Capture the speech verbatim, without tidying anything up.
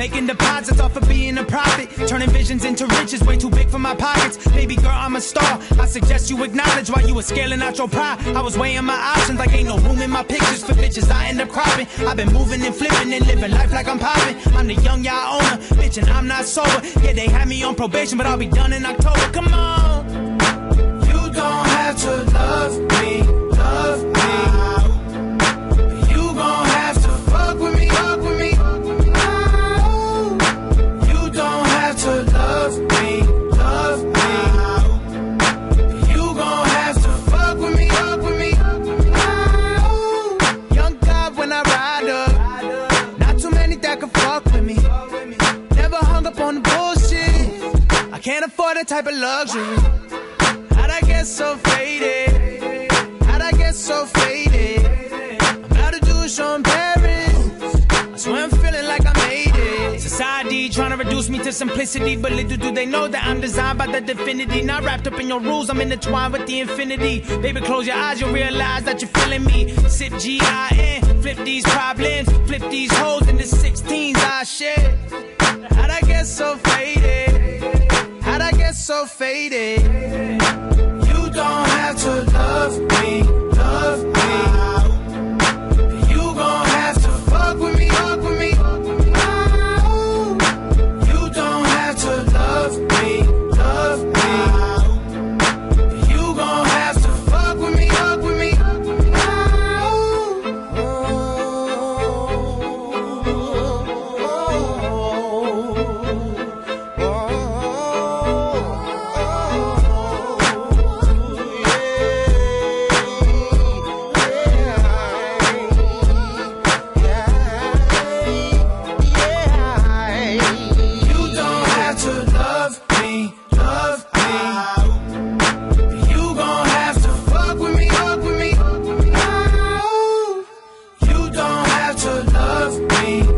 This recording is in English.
Making deposits off of being a prophet, turning visions into riches way too big for my pockets. Baby girl, I'm a star. I suggest you acknowledge while you were scaling out your pride. I was weighing my options like ain't no room in my pictures for bitches I end up cropping. I've been moving and flipping and living life like I'm popping. I'm the young y'all owner, bitch, and I'm not sober. Yeah, they had me on probation, but I'll be done in October. Come on. You don't have to love me, love me. You gon' have to fuck with me, fuck with me. You don't have to love me, love me. You gon' have to fuck with me, fuck with me. Young God when I ride up, not too many that can fuck with me. Never hung up on the bullshit. I can't afford that type of luxury. How'd I get so faded? How'd I get so faded? I'm about to do a show in Paris. I swear I'm feeling like I made it. Society trying to reduce me to simplicity, but little do they know that I'm designed by the divinity. Not wrapped up in your rules, I'm intertwined with the infinity. Baby, close your eyes, you'll realize that you're feeling me. Sip G I N, flip these problems, flip these hoes into sixteens, I share. How'd I get so faded? How'd I get so faded? You don't have to love me, love me. You gon' have to fuck with me, fuck with me. You don't have to love me, love me. You gon' have to fuck with me, fuck with me. Me